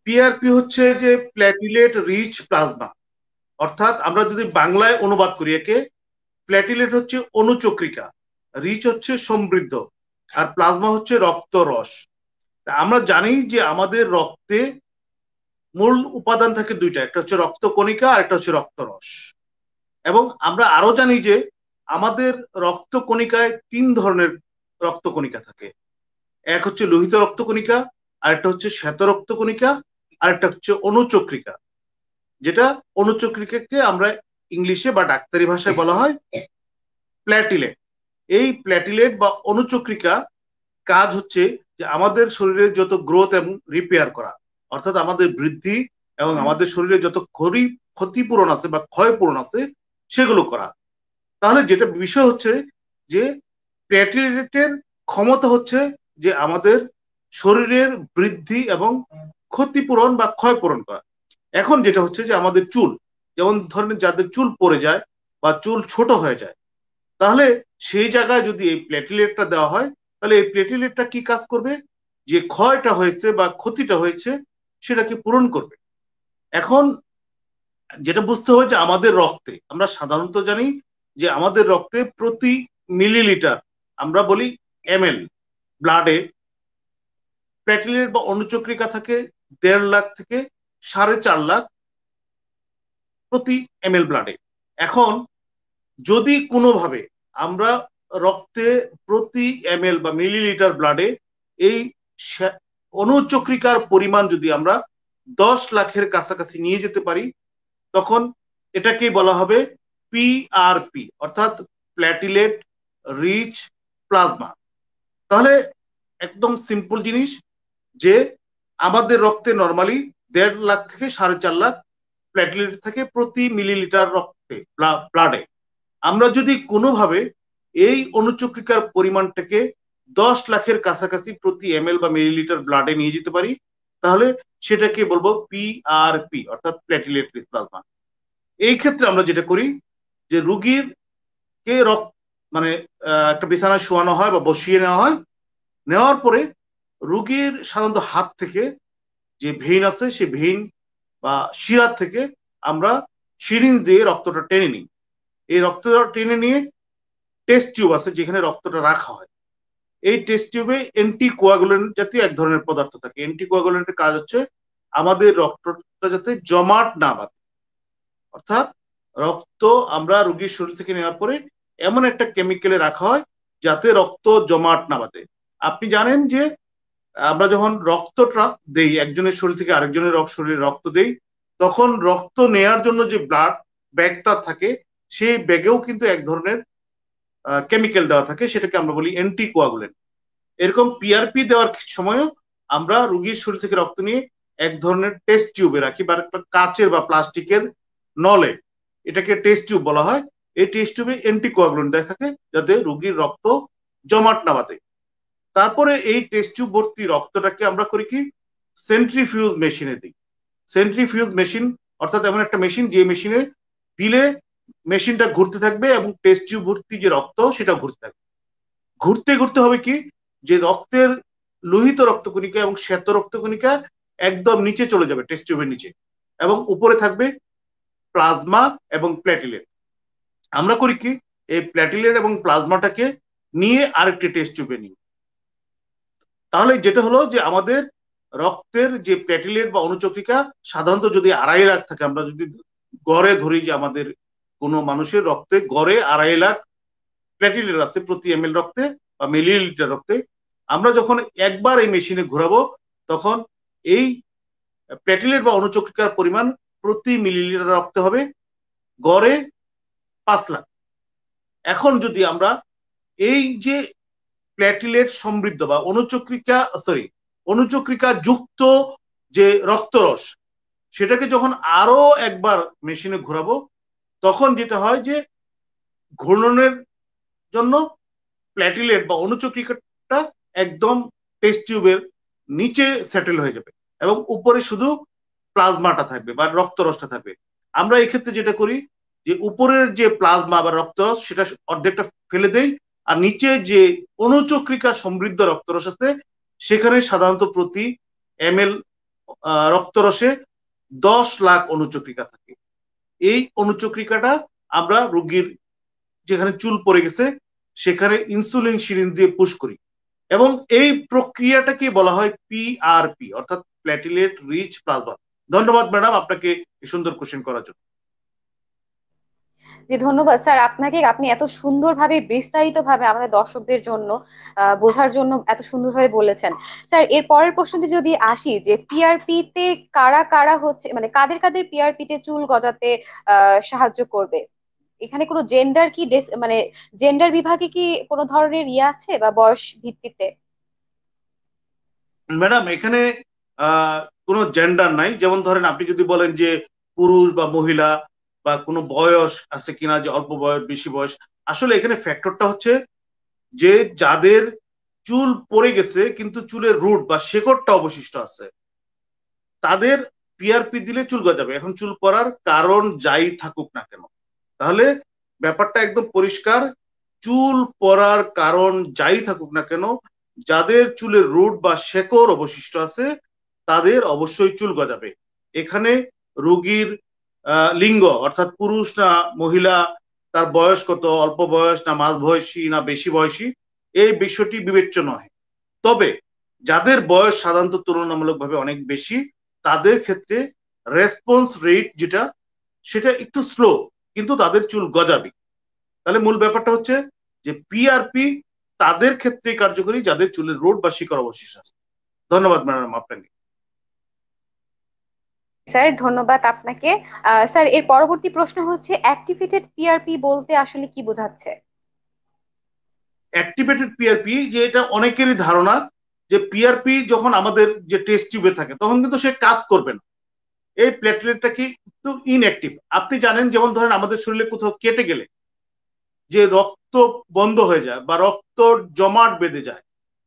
PRP হচ্ছে যে platelet rich plasma, অর্থাৎ আমরা যদি বাংলায় অনুবাদ করি একে, প্ল্যাটিলেট হচ্ছে অণুচক্রিকা, রিচ হচ্ছে সমৃদ্ধ, আর প্লাজমা হচ্ছে রক্ত রস। আমরা জানি যে আমাদের রক্তে মূল উপাদান থাকে দুইটা, একটা হচ্ছে রক্তকণিকা আর একটা হচ্ছে রক্তরস। এবং আমরা আরো জানি যে আমাদের রক্তকণিকায় তিন ধরনের রক্তকণিকা থাকে। এক হচ্ছে লোহিত রক্তকণিকা, আরেকটা হচ্ছে শ্বেত রক্তকণিকা, আরেকটা হচ্ছে অণুচক্রিকা। যেটা অণুচক্রিকাকে আমরা ইংলিশে বা ডাক্তারি ভাষায় বলা হয় প্ল্যাটিলেট। এই প্ল্যাটিলেট বা অণুচক্রিকা কাজ হচ্ছে যে আমাদের শরীরে যত গ্রোথ এবং রিপেয়ার করা, অর্থাৎ আমাদের বৃদ্ধি এবং আমাদের শরীরে যত ক্ষতিপূরণ আছে বা ক্ষয়পূরণ আছে সেগুলো করা। তাহলে যেটা বিষয় হচ্ছে যে প্ল্যাটিলেটের ক্ষমতা হচ্ছে যে আমাদের শরীরের বৃদ্ধি এবং ক্ষতিপূরণ বা ক্ষয়পূরণ করা। এখন যেটা হচ্ছে যে আমাদের চুল, যেমন ধরেন যাদের চুল পড়ে যায় বা চুল ছোট হয়ে যায়, তাহলে সেই জায়গায় যদি এই প্লেটিলেটটা দেওয়া হয়, তাহলে এই প্লেটিলেটটা কি কাজ করবে, যে ক্ষয়টা হয়েছে বা ক্ষতিটা হয়েছে সেটাকে পূরণ করবে। এখন যেটা বুঝতে হবে যে আমাদের রক্তে, আমরা সাধারণত জানি যে আমাদের রক্তে প্রতি মিলিলিটার, আমরা বলি এমএল, ব্লাডে প্লেটিলেট বা অণুচক্রিকা থাকে 1.5 লাখ থেকে 4.5 লাখ প্রতি এমএল ব্লাডে। এখন যদি কোনোভাবে আমরা রক্তে প্রতি এমএল বা মিলিলিটার ব্লাডে এই অণুচক্রিকার পরিমাণ যদি আমরা 10 লাখের কাছাকাছি নিয়ে যেতে পারি, তখন এটাকেই বলা হবে পিআরপি, অর্থাৎ প্ল্যাটিলেট রিচ প্লাজমা। তাহলে একদম সিম্পল জিনিস যে আমাদের রক্তে নর্মালি 1.5 লাখ থেকে 4.5 লাখ প্ল্যাটিলেট থাকে প্রতি মিলিলিটার রক্তে, ব্লাডে। আমরা যদি কোনোভাবে এই অণুচক্রিকার পরিমাণটাকে 10 লাখের কাছাকাছি প্রতি এমএল বা মিলিলিটার ব্লাডে নিয়ে যেতে পারি, তাহলে সেটাকে বলবো পিআরপি, অর্থাৎ প্ল্যাটিলেট রিচ প্লাজমা। এই ক্ষেত্রে আমরা যেটা করি যে রুগীর কে রক্ত মানে একটা বিছানায় শোয়ানো হয় বা বসিয়ে নেওয়া হয়। নেওয়ার পরে রুগীর সাধারণত হাত থেকে যে ভেইন আছে সেই ভেইন বা শিরার থেকে আমরা সিরিঞ্জ দিয়ে রক্তটা টেনে নিই। এই রক্তটা টেনে নিয়ে টেস্ট টিউব আছে যেখানে রক্তটা রাখা হয়। এই টেস্ট টিউবে অ্যান্টিকোয়াগুলেন্ট জাতীয় এক ধরনের পদার্থ থাকে। অ্যান্টিকোয়াগুলেন্টের কাজ হচ্ছে আমাদের রক্তটা যাতে জমাট না বাঁধে, অর্থাৎ রক্ত আমরা রোগীর শরীর থেকে নেওয়ার পরে এমন একটা কেমিক্যালে রাখা হয় যাতে রক্ত জমাট না বাঁধে। আপনি জানেন যে আমরা যখন রক্তটা দেই একজনের শরীর থেকে আরেকজনের শরীরে রক্ত দেই, তখন রক্ত নেয়ার জন্য যে ব্লাড ব্যাগটা থাকে সেই ব্যাগেও কিন্তু এক ধরনের কেমিক্যাল দেওয়া থাকে, সেটাকে আমরা বলি অ্যান্টিকোয়াগুলেন্ট। এরকম পিআরপি দেওয়ার সময়ও আমরা রোগীর শরীর থেকে রক্ত নিয়ে এক ধরনের টেস্ট টিউবে রাখি বা একটা কাচের বা প্লাস্টিকের নলে, এটাকে টেস্ট টিউব বলা হয়। এই টেস্ট টিউবে অ্যান্টিকোয়াগুলেন্ট দেওয়া থাকে যাতে রোগীর রক্ত জমাট না বাঁধে। তারপরে এই টেস্ট টিউব ভর্তি রক্তটাকে আমরা করি কি, সেন্ট্রিফিউজ মেশিনে দিই। সেন্ট্রিফিউজ মেশিন অর্থাৎ এমন একটা মেশিন যে মেশিনে দিলে মেশিনটা ঘুরতে থাকবে এবং টেস্ট টিউব ভর্তি যে রক্ত সেটা ঘুরতে থাকবে। ঘুরতে ঘুরতে হবে কি, যে রক্তের লোহিত রক্তকণিকা এবং শ্বেত রক্তকণিকা একদম নিচে চলে যাবে টেস্ট টিউবের নিচে, এবং উপরে থাকবে প্লাজমা এবং প্ল্যাটিলেট। আমরা করি কি, এই প্ল্যাটিলেট এবং প্লাজমাটাকে নিয়ে আরেকটি টেস্ট টিউবে নিই। তাহলে যেটা হলো যে আমাদের রক্তের যে প্ল্যাটিলেট বা অণুচক্রিকা সাধারণত যদি 2.5 লাখ থাকে, আমরা যদি গড়ে ধরি যে আমাদের কোনো মানুষের রক্তে গড়ে 2.5 লাখ প্ল্যাটিলেট আছে প্রতি এমএল রক্তে বা মিলিলিটার রক্তে, আমরা যখন একবার এই মেশিনে ঘোরাবো তখন এই প্ল্যাটিলেট বা অণুচক্রিকার পরিমাণ প্রতি মিলিলিটার রক্তে হবে গড়ে 5 লাখ। এখন যদি আমরা এই যে প্ল্যাটিলেট সমৃদ্ধ বা অণুচক্রিকা যুক্ত যে রক্তরস, সেটাকে যখন আরো একবার মেশিনে ঘোরাবো, তখন যেটা হয় যে ঘূর্ণনের জন্য প্ল্যাটিলেট বা অণুচক্রিকাটা একদম টেস্ট টিউবের নিচে সেটেল হয়ে যাবে এবং উপরে শুধু প্লাজমাটা থাকবে বা রক্তরসটা থাকবে। আমরা এক্ষেত্রে যেটা করি যে উপরের যে প্লাজমা বা রক্তরস সেটা অর্ধেকটা ফেলে দেই, আর নিচে যে অণুচক্রিকা সমৃদ্ধ রক্তরস আছে সেখানে সাধারণত প্রতি এমএল রক্তরসে 10 লাখ অনুচক্রিকা থাকে। এই অনুচক্রিকাটা আমরা রোগীর যেখানে চুল পড়ে গেছে সেখানে ইনসুলিন সিরিঞ্জ দিয়ে পুশ করি, এবং এই প্রক্রিয়াটাকে বলা হয় পিআরপি, অর্থাৎ প্ল্যাটিলেট রিচ প্লাজমা। ধন্যবাদ ম্যাডাম আপনাকে এই সুন্দর কোশ্চেন করার জন্য। জি ধন্যবাদ স্যার আপনাকে, আপনি এত সুন্দরভাবে বিস্তারিত ভাবে আমাদের দর্শকদের জন্য বোঝার জন্য এত সুন্দরভাবে বলেছেন। স্যার এর পরের প্রশ্নটি যদি আসি, যে পিআরপি তে কারা কারা হচ্ছে, মানে কাদের কাদের পিআরপি তে চুল গজাতে সাহায্য করবে? এখানে কোনো জেন্ডার কি মানে জেন্ডার বিভাগে কি কোনো ধরনের ইয়ে আছে বা বয়স ভিত্তিতে? ম্যাডাম এখানে আহ কোনো জেন্ডার নাই। যেমন ধরেন আপনি যদি বলেন যে পুরুষ বা মহিলা বা কোনো বয়স আছে কিনা, যে অল্প বয়স বেশি বয়স, আসলে এখানে ফ্যাক্টরটা হচ্ছে যে যাদের চুল পড়ে গেছে কিন্তু চুলের রুট বা শেকড়টা অবশিষ্ট আছে, তাদের পিআরপি দিলে চুল গজাবে। এখন চুল পড়ার কারণ যাই থাকুক না কেন, তাহলে ব্যাপারটা একদম পরিষ্কার। চুল পড়ার কারণ যাই থাকুক না কেন, যাদের চুলের রুট বা শেকড় অবশিষ্ট আছে তাদের অবশ্যই চুল গজাবে। এখানে রোগীর লিঙ্গ, অর্থাৎ পুরুষ না মহিলা, তার বয়স কত, অল্প বয়স না মাঝ বয়সী না বেশি বয়সী, এই বিষয়টি বিবেচ্য নয়। তবে যাদের বয়স সাধারণত তুলনামূলকভাবে অনেক বেশি, তাদের ক্ষেত্রে রেসপন্স রেট যেটা, সেটা একটু স্লো, কিন্তু তাদের চুল গজাবে। তাহলে মূল ব্যাপারটা হচ্ছে যে পিআরপি তাদের ক্ষেত্রে কার্যকরী যাদের চুলের রোড বা শিকড় অবশিষ্ট আছে। ধন্যবাদ ম্যাডাম আপনাকে। স্যার ধন্যবাদ আপনাকে। স্যার এর পরবর্তী প্রশ্ন হচ্ছে, অ্যাক্টিভেটেড পিআরপি বলতে আসলে কি বোঝাচ্ছে? অ্যাক্টিভেটেড পিআরপি, যে এটা অনেকেরই ধারণা যে পিআরপি যখন আমাদের যে টেস্ট টিউবে থাকে তখন কিন্তু সে কাজ করবে না, এই প্লেটলেটটা কি একটু ইনঅ্যাক্টিভ। আপনি জানেন, যেমন ধরেন আমাদের শরীরে কোথাও কেটে গেলে যে রক্ত বন্ধ হয়ে যায় বা রক্ত জমাট বেঁধে যায়,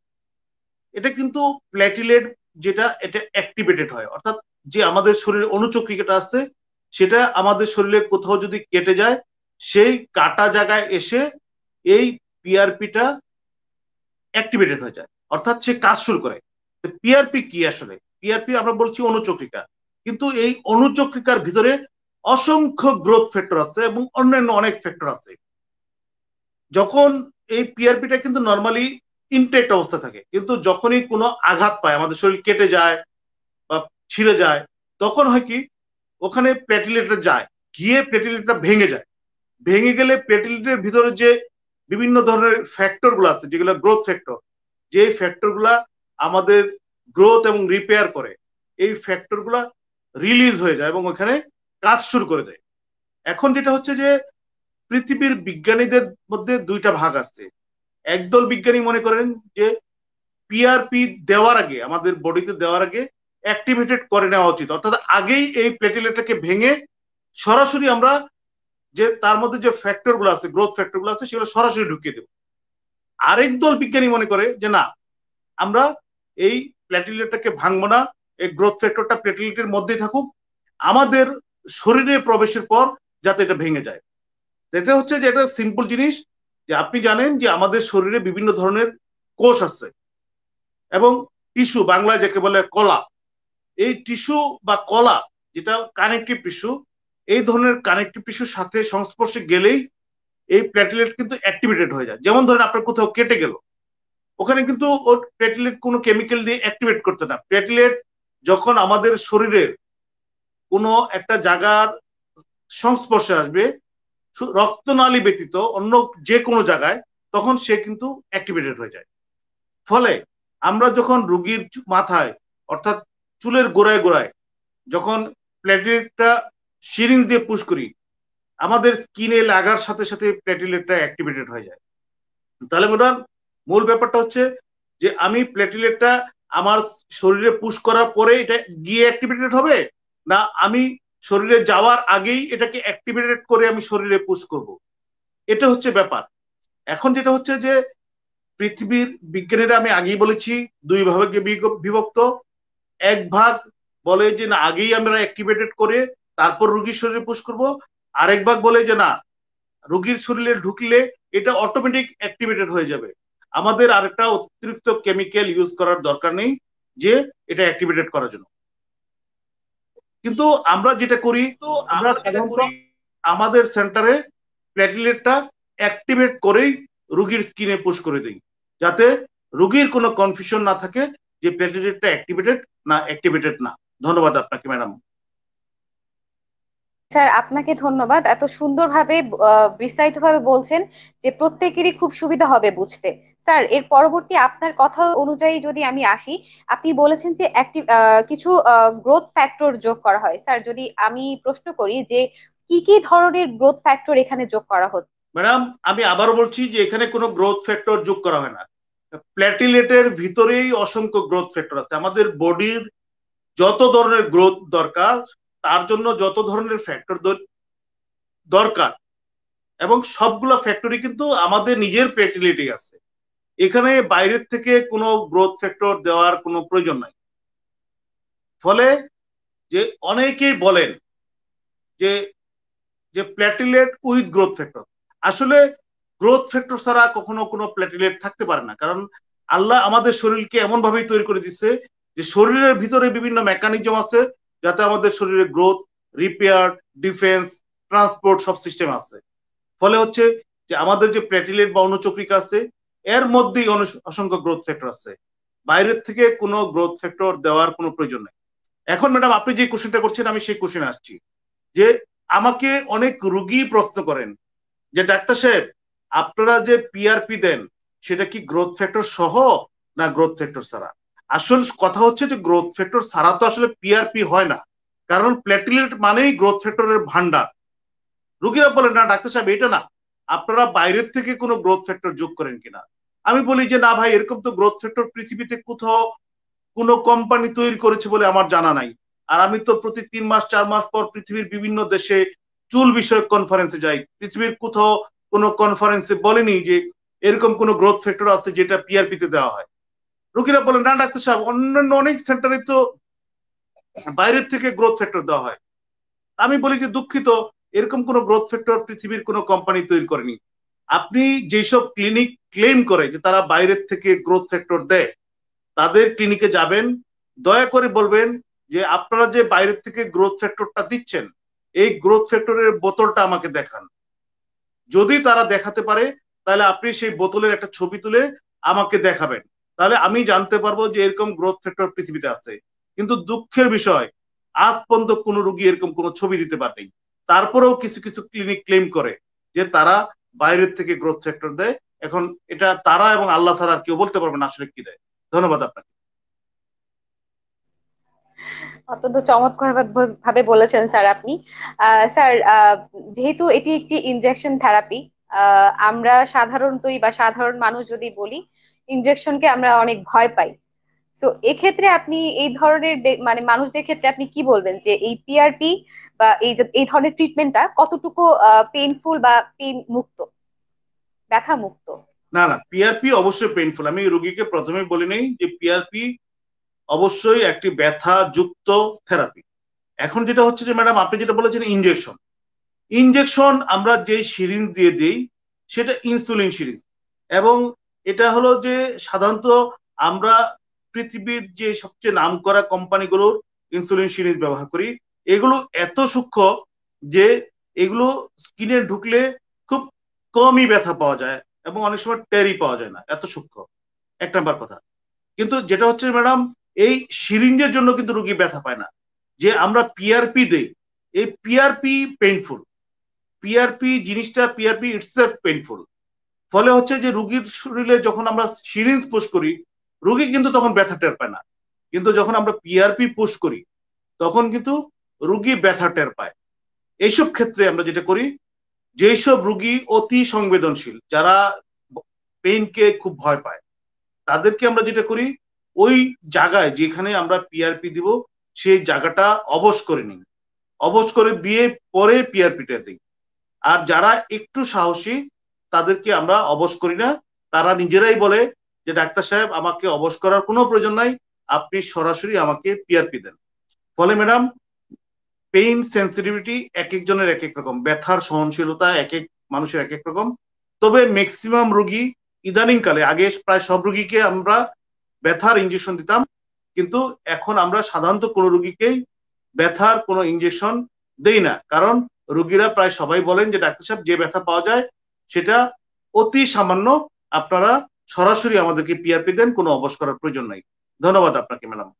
এটা কিন্তু প্ল্যাটিলেট যেটা এটা অ্যাক্টিভেটেড হয়। অর্থাৎ যে আমাদের শরীরে অনুচক্রিকাটা আছে সেটা আমাদের শরীরে কোথাও যদি কেটে যায়, সেই কাটা জায়গায় এসে এই পিআরপিটা অ্যাক্টিভেটেড হয়ে যায়, অর্থাৎ সে কাজ শুরু করে। পিআরপি কি আসলে? পিআরপি আমরা বলছি অনুচক্রিকা, কিন্তু এই অনুচক্রিকার ভিতরে অসংখ্য গ্রোথ ফ্যাক্টর আছে এবং অন্যান্য অনেক ফ্যাক্টর আছে। যখন এই পিআরপিটা কিন্তু নর্মালি ইনটেক্ট অবস্থা থাকে, কিন্তু যখনই কোনো আঘাত পায়, আমাদের শরীর কেটে যায় বা ছিঁড়ে যায়, তখন হয় কি ওখানে প্লেটলেটটা যায়, গিয়ে প্লেটলেটটা ভেঙে যায়। ভেঙে গেলে প্লেটলেটের ভিতরে যে বিভিন্ন ধরনের ফ্যাক্টর গুলো আছে, যেগুলো গ্রোথ ফ্যাক্টর, যে ফ্যাক্টর গুলা আমাদের গ্রোথ এবং রিপেয়ার করে, এই ফ্যাক্টর গুলা রিলিজ হয়ে যায় এবং ওখানে কাজ শুরু করে দেয়। এখন যেটা হচ্ছে যে পৃথিবীর বিজ্ঞানীদের মধ্যে দুইটা ভাগ আছে। একদল বিজ্ঞানী মনে করেন যে পিআরপি দেওয়ার আগে, আমাদের বডিতে দেওয়ার আগে অ্যাক্টিভেটেড করে নেওয়া উচিত, অর্থাৎ আগেই এই প্লেটেলেটটাকে ভেঙে সরাসরি আমরা যে তার মধ্যে যে ফ্যাক্টর গুলো আছে, গ্রোথ ফ্যাক্টর গুলো আছে, সেগুলো সরাসরি ঢুকিয়ে দেব। আরেক দল বিজ্ঞানী মনে করে যে না, আমরা এই প্লেটেলেটটাকে ভাঙবো না, এই গ্রোথ ফ্যাক্টরটা প্লেটেলেটের মধ্যেই থাকুক, আমাদের শরীরে প্রবেশের পর যাতে এটা ভেঙে যায়। এটা হচ্ছে যে এটা সিম্পল জিনিস, যে আপনি জানেন যে আমাদের শরীরে বিভিন্ন ধরনের কোষ আছে এবং টিস্যু, বাংলায় যাকে বলে কলা, এই টিস্যু বা কলা যেটা কানেকটিভ টিস্যু, এই ধরনের কানেকটিভ টিস্যুর সাথে সংস্পর্শে গেলেই এই প্লেটলেট কিন্তু অ্যাক্টিভেটেড হয়ে যায়। যেমন ধরেন আপনার কোথাও কেটে গেল, ওখানে কিন্তু ওর প্লেটলেট কোনো কেমিক্যাল দিয়ে অ্যাক্টিভেট করতে না। প্লেটলেট যখন আমাদের শরীরের কোনো একটা জায়গার সংস্পর্শে আসবে, রক্তনালী ব্যতীত অন্য যে কোনো জায়গায়, তখন সে কিন্তু অ্যাক্টিভেটেড হয়ে যায়। ফলে আমরা যখন রোগীর মাথায়, অর্থাৎ চুলের গোড়ায় গোড়ায় যখন প্লেটলেটটা সিরিঞ্জ দিয়ে পুশ করি, আমাদের স্কিনে লাগার সাথে সাথে প্লেটলেটটা অ্যাক্টিভেটেড হয়ে যায়। তাহলে বোধহয় মূল ব্যাপারটা হচ্ছে যে আমি প্লেটলেটটা আমার শরীরে পুশ করার পরে এটা গিয়ে অ্যাক্টিভেটেড হবে, না আমি শরীরে যাওয়ার আগেই এটাকে অ্যাক্টিভেটেড করে আমি শরীরে পুশ করব, এটা হচ্ছে ব্যাপার। এখন যেটা হচ্ছে যে পৃথিবীর বিজ্ঞানীরা, আমি আগেই বলেছি, দুই ভাগে বিভক্ত। এক ভাগ বলে যে না, আগেই আমরা অ্যাক্টিভেটেড করে তারপর রোগীর শরীরে পুশ করব। আরেক ভাগ বলে যে না, রোগীর শরীরে ঢুকলে এটা অটোমেটিক অ্যাক্টিভেটেড হয়ে যাবে, আমাদের আরেকটা অতিরিক্ত কেমিক্যাল ইউজ করার দরকার নেই যে এটা অ্যাক্টিভেটেড করার জন্য। কিন্তু আমরা যেটা করি, আমরা সাধারণত আমাদের সেন্টারে প্লেটলেটটা অ্যাক্টিভেট করেই রুগীর স্কিনে পুশ করে দিই, যাতে রুগীর কোনো কনফিউশন না থাকে যে প্লেটলেটটা অ্যাক্টিভেটেড না অ্যাক্টিভেটেড না। ধন্যবাদ আপনাকে ম্যাডাম। স্যার আপনাকে ধন্যবাদ, এত সুন্দরভাবে বিস্তারিতভাবে বলছেন যে প্রত্যেকেরই খুব সুবিধা হবে বুঝতে। স্যার এর পরবর্তী আপনার কথা অনুযায়ী যদি আমি আসি, আপনি বলেছেন যে একটি কিছু গ্রোথ ফ্যাক্টর যোগ করা হয়। স্যার যদি আমি প্রশ্ন করি যে কি কি ধরনের গ্রোথ ফ্যাক্টর এখানে যোগ করা হচ্ছে? ম্যাডাম, আমি আবারও বলছি যে এখানে কোনো গ্রোথ ফ্যাক্টর যোগ করা হয় না। প্ল্যাটিলেটের ভিতরেই অসংখ্য গ্রোথ ফ্যাক্টর আছে। আমাদের বডির যত ধরনের গ্রোথ দরকার, তার জন্য যত ধরনের ফ্যাক্টর দরকার, এবং সবগুলা ফ্যাক্টরি কিন্তু আমাদের নিজের প্ল্যাটিলেটে আছে। এখানে বাইরের থেকে কোনো গ্রোথ ফ্যাক্টর দেওয়ার কোনো প্রয়োজন নাই। ফলে যে অনেকেই বলেন যে যে প্ল্যাটিলেট উইথ গ্রোথ ফ্যাক্টর, আসলে গ্রোথ ফ্যাক্টর ছাড়া কখনো কোনো প্ল্যাটিলেট থাকতে পারে না। কারণ আল্লাহ আমাদের শরীরকে এমন ভাবেই তৈরি করে দিচ্ছে যে শরীরের ভিতরে বিভিন্ন মেকানিজম আছে, যাতে আমাদের শরীরে গ্রোথ, রিপেয়ার, ডিফেন্স, ট্রান্সপোর্ট সব সিস্টেম আছে। ফলে হচ্ছে যে আমাদের যে প্ল্যাটিলেট বা অনুচক্রিকা আছে, এর মধ্যেই অসংখ্য গ্রোথ ফ্যাক্টর আছে। বাইরের থেকে কোনো গ্রোথ ফ্যাক্টর দেওয়ার কোনো প্রয়োজন নেই। এখন ম্যাডাম আপনি যে কোশ্চেনটা করছেন, আমি সেই কোশ্চেনে আসছি। যে আমাকে অনেক রুগী প্রশ্ন করেন যে ডাক্তার সাহেব, আপনারা যে পিআরপি দেন সেটা কি গ্রোথ ফ্যাক্টর সহ না গ্রোথ ফ্যাক্টর ছাড়া? আসল কথা হচ্ছে যে গ্রোথ ফ্যাক্টর ছাড়া তো আসলে পিআরপি হয় না, কারণ প্ল্যাটিলেট মানেই গ্রোথ ফ্যাক্টরের ভান্ডার। রুগীরা বলেন না ডাক্তার সাহেব এটা না, আপনারা বাইরের থেকে কোনো গ্রোথ ফ্যাক্টর যোগ করেন কিনা। আমি বলি যে না ভাই, এরকম তো গ্রোথ ফ্যাক্টর পৃথিবীতে কোথাও কোনো কোম্পানি তৈরি করেছে বলে আমার জানা নাই। আর আমি তো প্রতি 3 মাস 4 মাস পর পৃথিবীর বিভিন্ন দেশে চুল বিষয়ক কনফারেন্সে যাই। পৃথিবীর কোথাও কোনো কনফারেন্সে বলেনি যে এরকম কোনো গ্রোথ ফ্যাক্টর আছে যেটা পিআরপি তে দেওয়া হয়। রোগীরা বলেন না ডাক্তার সাহেব, অন্যান্য অনেক সেন্টারে তো বাইরের থেকে গ্রোথ ফ্যাক্টর দেওয়া হয়। আমি বলি যে দুঃখিত, এরকম কোনো গ্রোথ ফ্যাক্টর পৃথিবীর কোনো কোম্পানি তৈরি করেনি। আপনি যেসব ক্লিনিক ক্লেম করে যে তারা বাইরের থেকে গ্রোথ ফ্যাক্টর দেয়, তাদের ক্লিনিকে যাবেন, দয়া করে বলবেন যে আপনারা যে বাইরের থেকে গ্রোথ ফ্যাক্টরটা দিচ্ছেন, এই গ্রোথ ফ্যাক্টরের বোতলটা আমাকে দেখান। যদি তারা দেখাতে পারে, তাহলে আপনি সেই বোতলের একটা ছবি তুলে আমাকে দেখাবেন, তাহলে আমি জানতে পারবো যে এরকম গ্রোথ ফ্যাক্টর পৃথিবীতে আছে। কিন্তু দুঃখের বিষয়, আজ পর্যন্ত কোনো রুগী এরকম কোনো ছবি দিতে পারেনি। তারপরেও কিছু কিছু ক্লিনিক ক্লেম করে যে তারা বাইরের থেকে গ্রোথ ফ্যাক্টর দেয়। এখন এটা তারা এবং আল্লাহ ছাড়া আর কেউ বলতে পারবে না আসলে কি দেয়। ধন্যবাদ আপনাকে। অত্যন্ত চমৎকার ভাবে বলেছেন স্যার আপনি। স্যার যেহেতু এটি একটি ইনজেকশন থেরাপি, আমরা সাধারণতই বা সাধারণ মানুষ যদি বলি, ইনজেকশনকে আমরা অনেক ভয় পাই। তো এক্ষেত্রে আপনি এই ধরনের মানে মানুষদের ক্ষেত্রে আপনি কি বলবেন যে এই পিআরপি বা এই ধরনের ট্রিটমেন্টটা কতটুকু পেইনফুল বা পেইন মুক্ত, ব্যথা মুক্ত? না না, পিআরপি অবশ্যই পেইনফুল। আমি রোগীকে প্রথমে বলি নেই যে পিআরপি অবশ্যই একটি ব্যথা যুক্ত থেরাপি। এখন যেটা হচ্ছে যে ম্যাডাম আপনি যেটা বলেছেন ইনজেকশন, ইনজেকশন আমরা যে সিরিঞ্জ দিয়ে দিই সেটা ইনসুলিন সিরিঞ্জ। এবং এটা হলো যে সাধারণত আমরা পৃথিবীর যে সবচেয়ে নামকরা কোম্পানিগুলোর ইনসুলিন সিরিঞ্জ ব্যবহার করি। এগুলো এত সূক্ষ্ম যে এগুলো স্কিনে ঢুকলে খুব কমই ব্যথা পাওয়া যায়, এবং অনেক সময় টেরই পাওয়া যায় না, এত সূক্ষ্ম। এক নাম্বার কথা। কিন্তু যেটা হচ্ছে ম্যাডাম, এই সিরিঞ্জের জন্য কিন্তু রোগী ব্যথা পায় না। যে আমরা পিআরপি দেই, এই পিআরপি পেইনফুল। পিআরপি জিনিসটা, পিআরপি ইটসেলফ পেইনফুল। ফলে হচ্ছে যে রুগীর শরীরে যখন আমরা সিরিঞ্জ পুশ করি, রুগী কিন্তু তখন ব্যথা টের পায় না। কিন্তু যখন আমরা পিআরপি পুশ করি, তখন কিন্তু রুগী ব্যথা টের পায়। এইসব ক্ষেত্রে আমরা যেটা করি, যেসব রুগী অতি সংবেদনশীল, যারা পেইনকে খুব ভয় পায়, তাদেরকে আমরা যেটা করি, ওই জায়গায় যেখানে আমরা পিআরপি দিব সেই জায়গাটা অবশ করে নিই, অবশ করে দিয়ে পরে পিআরপিটা দিই। আর যারা একটু সাহসী, তাদেরকে আমরা অবশ করি না। তারা নিজেরাই বলে যে ডাক্তার সাহেব, আমাকে অবশ করার কোনো প্রয়োজন নাই, আপনি সরাসরি আমাকে পিআরপি দেন। ফলে ম্যাডাম, পেইন সেন্সিটিভিটি এক একজনের এক এক রকম, ব্যথার সহনশীলতা এক এক মানুষের এক এক রকম। তবে ম্যাক্সিমাম রোগী, ইদানিং কালে, আগে প্রায় সব রোগীকে আমরা ব্যথার ইঞ্জেকশন দিতাম, কিন্তু এখন আমরা সাধারণত কোনো রোগীকেই ব্যথার কোনো ইনজেকশন দেই না, কারণ রোগীরা প্রায় সবাই বলেন যে ডাক্তার সাহেব যে ব্যথা পাওয়া যায় সেটা অতি সামান্য, আপনারা সরাসরি আমাদেরকে পিআরপি দেন, কোনো অবশ করার প্রয়োজন নাই। ধন্যবাদ আপনাকে ম্যাডাম।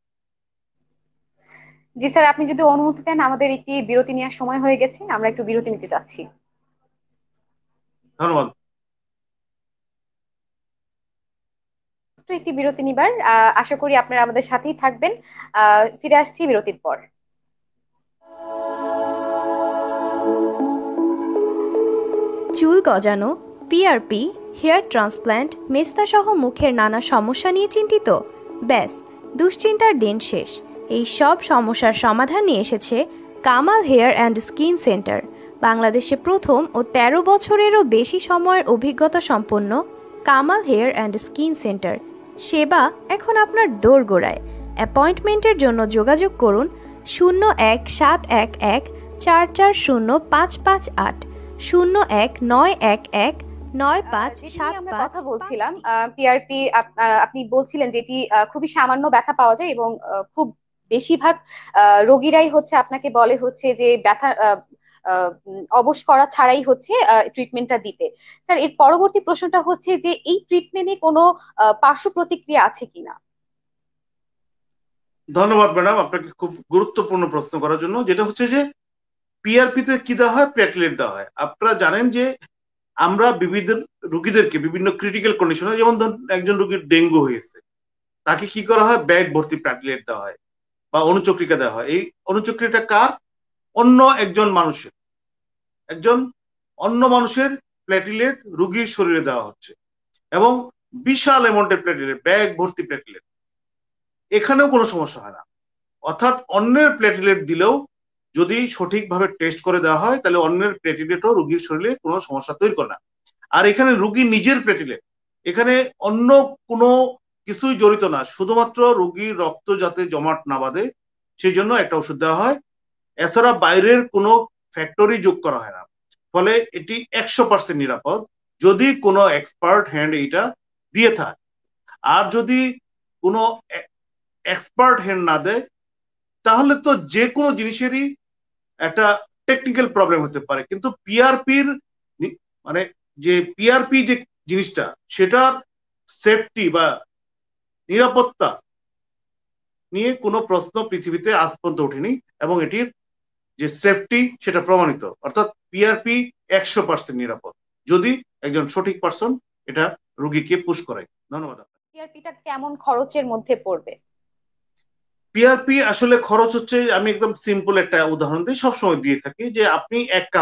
জি স্যার, আপনি যদি অনুমতি দেন আমাদের একটি বিরতি নেওয়ার সময় হয়ে গেছে, আমরা একটু বিরতি নিতে চাচ্ছি। ধন্যবাদ। একটু একটি বিরতি নিবার, আশা করি আপনারা আমাদের সাথেই থাকবেন। ফিরে আসছি বিরতির পর। চুল গজানো, পিআরপি, হেয়ার ট্রান্সপ্ল্যান্ট, মেস্তা সহ মুখের নানা সমস্যা নিয়ে চিন্তিত? ব্যাস, দুশ্চিন্তার দিন শেষ। এই সব সমস্যার সমাধান নিয়ে এসেছে Kamal hair and skin centre. বাংলাদেশে প্রথম ও ১৩ বছরেরও বেশি সময়ের অভিজ্ঞতা সম্পন্ন Kamal hair and skin centre. সেবা এখন আপনার দোরগোড়ায়। অ্যাপয়েন্টমেন্টের জন্য যোগাযোগ করুন ০১-৭১১-৪৪০-৫৫৮, ০১-৯১১-৯৫৭৫। যেটি নিয়ে আমরা কথা বলছিলাম, পিআরপি, আপনি বলছিলেন যেটি খুবই সামান্য ব্যথা পাওয়া যায় এবং খুব বেশিরভাগ রোগীরাই হচ্ছে আপনাকে বলে হচ্ছে যে ব্যথা অবশ করা ছাড়াই হচ্ছে ট্রিটমেন্টটা দিতে। স্যার, এর পরবর্তী প্রশ্নটা হচ্ছে যে এই ট্রিটমেন্টে কোনো পার্শ্ব প্রতিক্রিয়া আছে কিনা? ধন্যবাদ ম্যাডাম আপনাকে খুব গুরুত্বপূর্ণ প্রশ্ন করার জন্য, যেটা হচ্ছে যে পিআরপি তে কি দেওয়া হয়, প্লেটলেট দেওয়া হয়। আপনারা জানেন যে আমরা বিবিধ রোগীদেরকে বিভিন্ন ক্রিটিক্যাল কন্ডিশনে, যেমন ধরুন একজন রোগীর ডেঙ্গু হয়েছে, তাকে কি করা হয়, ব্যাগ ভর্তি প্লেটলেট দেওয়া হয় বা অণুচক্রিকা দেওয়া হয়। এই অণুচক্রিকা কার? অন্য একজন অন্য মানুষের প্লেটলেট রোগীর শরীরে দেওয়া হচ্ছে, এবং বিশাল অ্যামাউন্টের প্লেটলেট, ব্যাগ ভর্তি প্লেটলেট। এখানেও কোনো সমস্যা হয় না। অর্থাৎ অন্যের প্লেটলেট দিলেও যদি সঠিকভাবে টেস্ট করে দেওয়া হয়, তাহলে অন্যের প্লেটলেটও রোগীর শরীরে কোনো সমস্যা তৈরি করে না। আর এখানে রোগীর নিজের প্লেটলেট, এখানে অন্য কোনো কিছুই জড়িত না, শুধুমাত্র রোগীর রক্ত যাতে জমাট না বাঁধে সেই জন্য একটা ওষুধ দেওয়া হয়। এছাড়া বাইরের কোনো ফ্যাক্টরি যোগ করা হয় না, ফলে এটি ১০০% নিরাপদ যদি কোনো এক্সপার্ট হ্যান্ড এইটা দিয়ে থাকে। আর যদি কোনো এক্সপার্ট হ্যান্ড না দেয়, তাহলে তো যে কোনো জিনিসেরই একটা টেকনিক্যাল প্রবলেম হতে পারে। কিন্তু পিআরপির মানে যে পিআরপি যে জিনিসটা, সেটার সেফটি বা নিরাপত্তা নিয়ে কোনো প্রশ্ন পৃথিবীতে আজ পর্যন্ত ওঠেনি, এবং এটির যে সেফটি সেটা প্রমাণিত। অর্থাৎ পিআরপি ১০০% নিরাপদ যদি একজন সঠিক পার্সন এটা রোগীকে পুশ করে। ধন্যবাদ। পিআরপিটা কেমন খরচের মধ্যে পড়বে? পিআরপি আসলে খরচ হচ্ছে, আমি একদম সিম্পল একটা উদাহরণ দিই, সবসময় দিয়ে থাকি, যে আপনি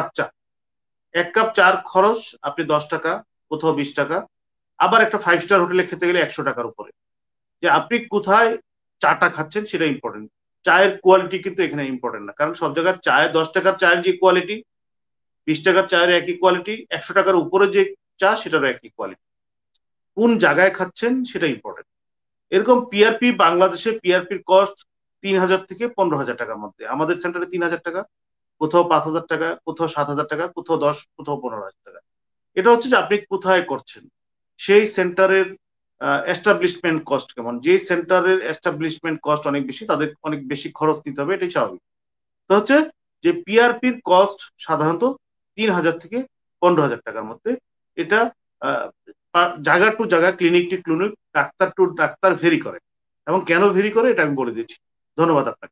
এক কাপ চার খরচ আপনি ১০ টাকা, কোথাও ২০ টাকা। আবার একটা 5 স্টার হোটেলে খেতে গেলে ১০০ টাকার উপরে। যে আপনি কোথায় চাটা খাচ্ছেন সেটা ইম্পর্টেন্ট। চায়ের কোয়ালিটি কিন্তু এখানে ইম্পর্টেন্ট না, কারণ সব জায়গার চায় ১০ টাকার চায়ের যে কোয়ালিটি, ২০ টাকার চায়ের একই কোয়ালিটি, ১০০ টাকার উপরে যে চা সেটারও একই কোয়ালিটি। কোন জায়গায় খাচ্ছেন সেটা ইম্পর্টেন্ট। এরকম পিআরপি, বাংলাদেশে পিআরপির কস্ট ৩,০০০ থেকে ১৫,০০০ টাকার মধ্যে। আমাদের সেন্টারে ৩,০০০ টাকা, কোথাও ৫,০০০ টাকা, কোথাও ৭,০০০ টাকা, কোথাও ১০, কোথাও ১৫,০০০ টাকা। এটা হচ্ছে যে আপনি কোথায় করছেন, সেই সেন্টারের এস্টাবলিশমেন্ট কস্ট কেমন। যে সেন্টারের এস্টাবলিশমেন্ট কস্ট অনেক বেশি, তাদের অনেক বেশি খরচ নিতে হবে, এটাই স্বাভাবিক। তো হচ্ছে যে পিআরপির কস্ট সাধারণত ৩,০০০ থেকে ১৫,০০০ টাকার মধ্যে। এটা জায়গা টু জায়গা, clinic to clinic, doctor to doctor vary করে, এবং কেন ভেরি করে এটা আমি বলে দিচ্ছি। ধন্যবাদ আপনাকে।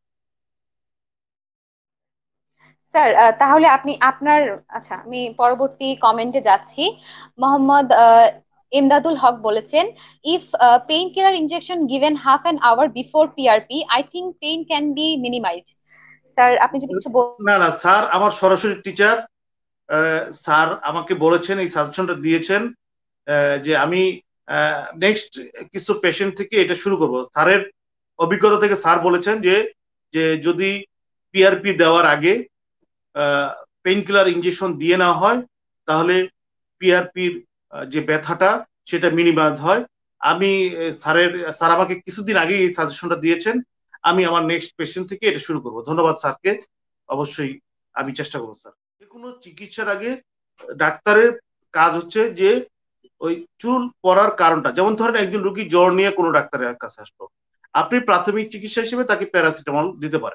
স্যার, তাহলে আপনি আপনার, আচ্ছা, আমি পরবর্তী কমেন্টে যাচ্ছি। মোহাম্মদ এমদাদুল হক বলেছেন, if pain killer injection given half an hour before PRP, I think pain can be minimised. Sir, আপনি যদি কিছু না না স্যার, আমার সরাসরি টিচার স্যার আমাকে বলেছেন, এই সাজেশনটা দিয়েছেন যে আমি নেক্সট কিছু পেশেন্ট থেকে এটা শুরু করব। স্যারের অভিজ্ঞতা থেকে স্যার বলেছেন যে যে যদি পিআরপি দেওয়ার আগে পেইন কিলার ইনজেকশন দিয়ে নেওয়া হয়, তাহলে পিআরপির যে ব্যথাটা সেটা মিনিমাইজ হয়। আমি স্যার আমাকে কিছুদিন আগে এই সাজেশনটা দিয়েছেন, আমি আমার নেক্সট পেশেন্ট থেকে এটা শুরু করব। ধন্যবাদ স্যারকে। অবশ্যই আমি চেষ্টা করবো স্যার। যে কোনো চিকিৎসার আগে ডাক্তারের কাজ হচ্ছে যে ওই চুল পড়ার কারণটা, যেমন ধরেন একজন রোগী জ্বর নিয়ে কোনো ডাক্তারের কাছে আসলো, আপনি প্রাথমিক চিকিৎসা হিসেবে তাকে প্যারাসিটামল দিতে পারেন।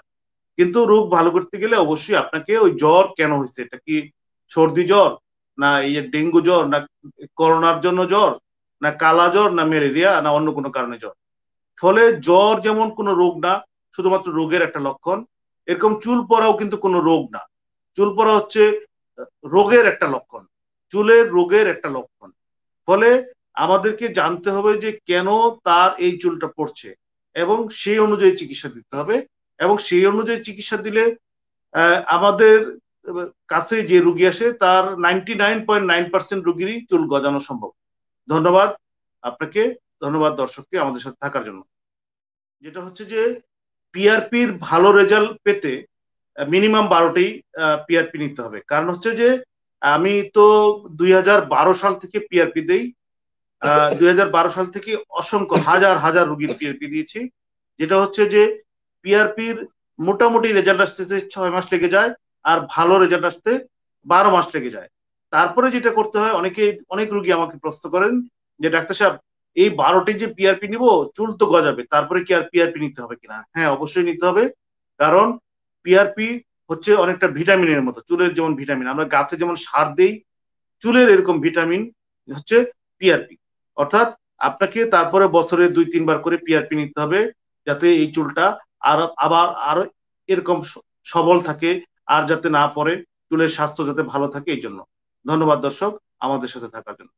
কিন্তু রোগ ভালো করতে গেলে অবশ্যই আপনাকে ওই জ্বর কেন হয়েছে, এটা কি সর্দি জ্বর, না এই ডেঙ্গু জ্বর, না করোনার জন্য জ্বর, না কালা জ্বর, না ম্যালেরিয়া, না অন্য কোনো কারণে জ্বর। ফলে জ্বর যেমন কোনো রোগ না, শুধুমাত্র রোগের একটা লক্ষণ, এরকম চুল পড়াও কিন্তু কোনো রোগ না। চুল পড়া হচ্ছে রোগের একটা লক্ষণ, চুলের রোগের একটা লক্ষণ। ফলে আমাদেরকে জানতে হবে যে কেন তার এই চুলটা পড়ছে এবং সেই অনুযায়ী চিকিৎসা দিতে হবে। এবং সেই অনুযায়ী চিকিৎসা দিলে আমাদের কাছে যে রুগী আসে তার 99.9% রুগীরই চুল গজানো সম্ভব। ধন্যবাদ আপনাকে, ধন্যবাদ দর্শককে আমাদের সাথে থাকার জন্য। যেটা হচ্ছে যে পিআরপির ভালো রেজাল্ট পেতে মিনিমাম 12টি পিআরপি নিতে হবে। কারণ হচ্ছে যে আমি তো 2012 সাল থেকে পিআরপি দেই। 2012 সাল থেকে অসংখ্য হাজার হাজার রুগীর পিআরপি দিয়েছি। যেটা হচ্ছে যে পিআরপির মোটামুটি রেজাল্ট আসতেছে 6 মাস লেগে যায়, আর ভালো রেজাল্ট আসতে 12 মাস লেগে যায়। তারপরে যেটা করতে হয়, অনেক রুগী আমাকে প্রশ্ন করেন যে ডাক্তার সাহেব এই 12টি যে পিআরপি নিব চুল তো গজাবে, তারপরে কি আর পিআরপি নিতে হবে কিনা? হ্যাঁ, অবশ্যই নিতে হবে। কারণ পিআরপি হচ্ছে অনেকটা ভিটামিনের মতো। চুলের যেমন ভিটামিন, আমরা গাছে যেমন সার দেই, চুলের এরকম ভিটামিন হচ্ছে পিআরপি। অর্থাৎ আপনাকে তারপরে বছরে 2-3 বার করে পিআরপি নিতে হবে, যাতে এই চুলটা আরো এরকম সবল থাকে, আর যাতে না পড়ে, চুলের স্বাস্থ্য যাতে ভালো থাকে এই জন্য। ধন্যবাদ দর্শক আমাদের সাথে থাকার জন্য।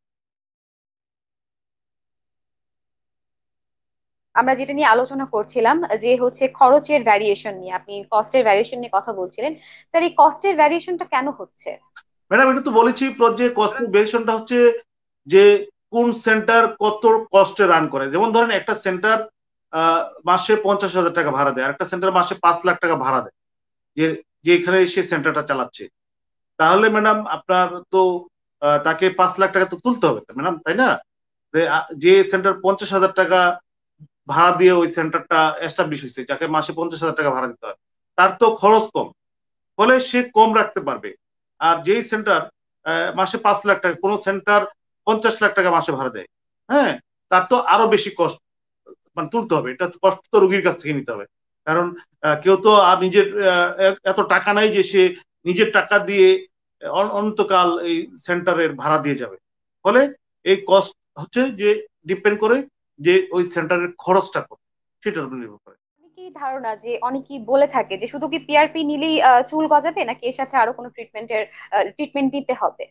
আমরা যেটা নিয়ে আলোচনা করছিলাম যে হচ্ছে খরচের ভ্যারিয়েশন নিয়ে, আপনি কস্টের ভ্যারিয়েশন নিয়ে কথা বলছিলেন। স্যার, এই কস্টের ভ্যারিয়েশনটা কেন হচ্ছে? ম্যাডাম এটা তো বলেছি, যে কস্টের ভেরিয়েশনটা হচ্ছে যে কোন সেন্টার কত কস্টে রান করে। যেমন ধরেন একটা সেন্টার মাসে 50,000 টাকা ভাড়া দেয়, আরেকটা সেন্টার মাসে 5 লাখ টাকা ভাড়া দেয়, যে যেখানে সে সেন্টারটা চালাচ্ছে। তাহলে ম্যাডাম আপনার তো তাকে 5 লাখ টাকা তো তুলতে হবে ম্যাডাম, তাই না? যে সেন্টার 50,000 টাকা ভাড়া দিয়ে ওই সেন্টারটা এস্টাবলিশ হয়েছে, যাকে মাসে 50,000 টাকা ভাড়া দিতে হয়, তার তো খরচ কম, ফলে সে কম রাখতে পারবে। আর যেই সেন্টার মাসে 5 লাখ টাকা, কোন সেন্টার 50 লাখ টাকা মাসে ভাড়া দেয়, হ্যাঁ, তার তো আরো বেশি কষ্ট মানে তুলতে হবে। এটা কষ্ট তো রোগীর কাছ থেকে নিতে হবে। কারণ কেউ তো আর নিজের এত টাকা নাই যে সে নিজের টাকা দিয়ে অনন্তকাল এই সেন্টারের ভাড়া দিয়ে যাবে। ফলে এই কস্ট হচ্ছে যে ডিপেন্ড করে যে ওই সেন্টারের খরচটা কত, সেটার উপর নির্ভর করে। অনেকেই ধারণা যে অনেকেই বলে থাকে যে শুধু কি পিআরপি নিলেই চুল গজাবে, নাকি এর সাথে আরো কোনো ট্রিটমেন্ট নিতে হবে?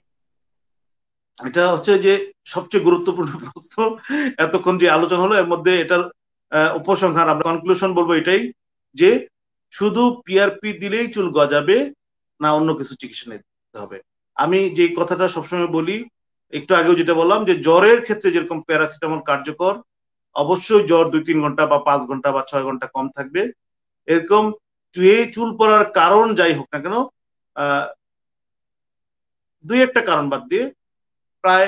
এটা হচ্ছে যে সবচেয়ে গুরুত্বপূর্ণ প্রশ্ন। এতক্ষণ যে আলোচনা হলো এর মধ্যে এটার উপসংহার, আমরা কনক্লুশন বলবো এটাই যে শুধু পিআরপি দিলেই চুল গজাবে না, অন্য কিছু চিকিৎসা নিতে হবে। আমি যে কথাটা সবসময় বলি, একটু আগেও যেটা বললাম, যে জ্বরের ক্ষেত্রে যেরকম প্যারাসিটামল কার্যকর, অবশ্যই জ্বর 2-3 ঘন্টা বা 5 ঘন্টা বা 6 ঘন্টা কম থাকবে। এরকম এই চুল পড়ার কারণ যাই হোক না কেন, আহ 2-একটা কারণ বাদ দিয়ে প্রায়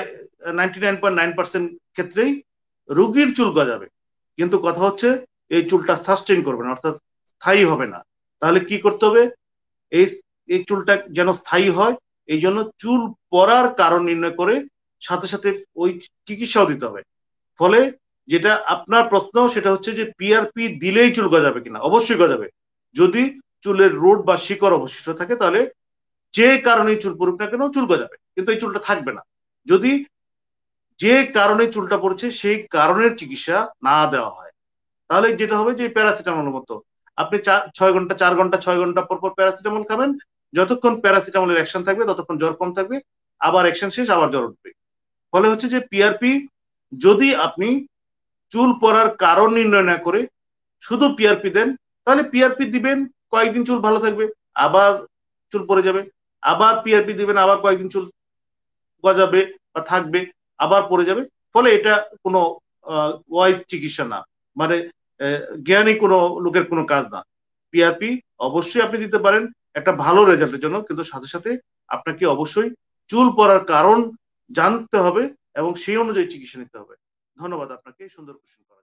99.9% ক্ষেত্রেই রোগীর চুল গজাবে। কিন্তু কথা হচ্ছে এই চুলটা সাস্টেইন করবে না, অর্থাৎ স্থায়ী হবে না। তাহলে কি করতে হবে? এই এই চুলটা যেন স্থায়ী হয়, এই জন্য চুল পড়ার কারণ নির্ণয় করে সাথে সাথে ওই চিকিৎসাও দিতে হবে। ফলে যেটা আপনার প্রশ্ন, সেটা হচ্ছে যে পিআরপি দিলেই চুল গজাবে কিনা। অবশ্যই গজাবে, যদি চুলের রুট বা শিকড় অবশিষ্ট থাকে, তাহলে যে কারণে চুল পড়ুক না কেন চুল গজাবে, কিন্তু এই চুলটা থাকবে না। যদি যে কারণে চুলটা পড়ছে সেই কারণের চিকিৎসা না দেওয়া হয়, তাহলে যেটা হবে যে প্যারাসিটামলের মতো আপনি 6 ঘন্টা 4 ঘন্টা 6 ঘন্টা পর পর প্যারাসিটামল খাবেন, যতক্ষণ প্যারাসিটামলের অ্যাকশন থাকবে ততক্ষণ জ্বর কম থাকবে, আবার অ্যাকশন শেষ আবার জ্বর উঠবে। ফলে হচ্ছে যে পিআরপি, যদি আপনি চুল পড়ার কারণ নির্ণয় না করে শুধু পিআরপি দেন, তাহলে পিআরপি দিবেন, কয়েকদিন চুল ভালো থাকবে, আবার চুল পড়ে যাবে। আবার পিআরপি দিবেন, আবার কয়েকদিন চুল গজাবে বা থাকবে, আবার পড়ে যাবে। ফলে এটা কোনো ওয়াইজ চিকিৎসা না, মানে জ্ঞানী কোনো লোকের কোনো কাজ না। পিআরপি অবশ্যই আপনি দিতে পারেন একটা ভালো রেজাল্টের জন্য, কিন্তু সাথে সাথে আপনাকে অবশ্যই চুল পড়ার কারণ জানতে হবে এবং সেই অনুযায়ী চিকিৎসা নিতে হবে। ধন্যবাদ আপনাকে সুন্দর কোশ্চেন।